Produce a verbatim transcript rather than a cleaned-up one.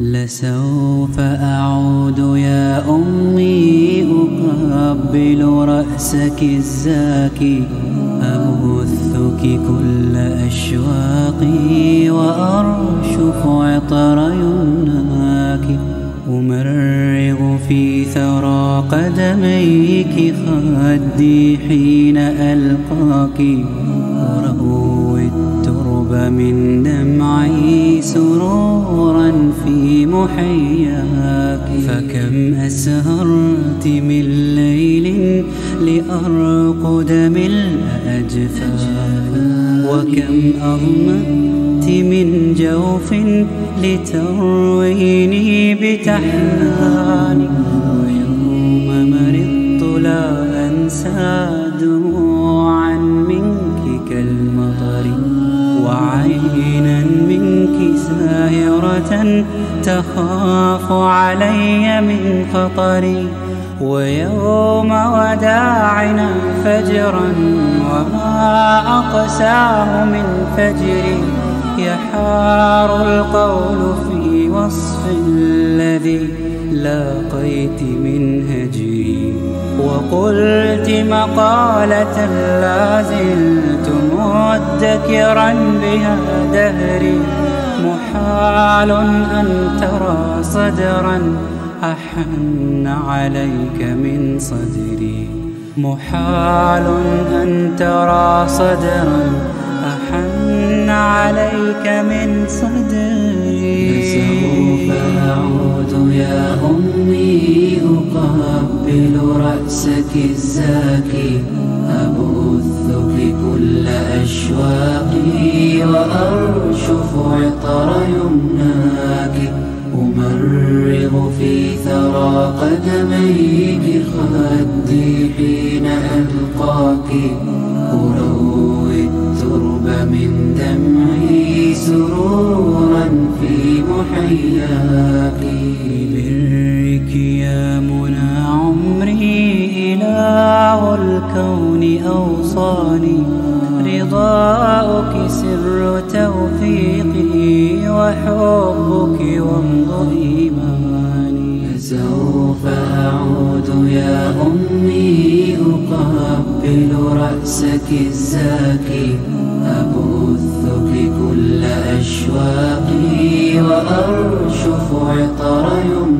لسوف أعود يا أمي أقبل رأسك الزاكي، أبثك كل أشواقي وأرشف عطر يمناك، أمرغ في ثرى قدميك خدي حين ألقاك، أروي الترب من دمعي سرورا في محياك. فكم أسهرت من ليل لأرقد ملء أجفاك، وكم أغمدت من جوف لترويني بتحناني، ويوم مرضت لا أنسى دموعا منك كالمطر، وعينا منك ساهرة تخاف علي من خطري، ويوم وداعنا فجرا وما أقساه من فجري، يحار القول في وصف الذي لاقيت من هجري، وقلت مقالة لا زلت مدكرا بها دهري، محال أن ترى صدرا أحن عليك من صدري، محال أن ترى صدرا أحن عليك من صدري. لسوف أعود يا أمي أقبل رأسك الزاكي، أبثك كل أشواقي وأرشف عطر يمناك، أمرغ في ثرى قدميك خدي حين ألقاك، أروي الترب من دمعي سرورا في محياك. ببرك يا منى عمري إله الكون أوصاني، رضاؤك سر توفيقي وحبك وامض إيماني. لسوف أعود يا أمي أقبل رأسك الزاكي، أبثك كل أشواقي وأرشف عطر يمناك،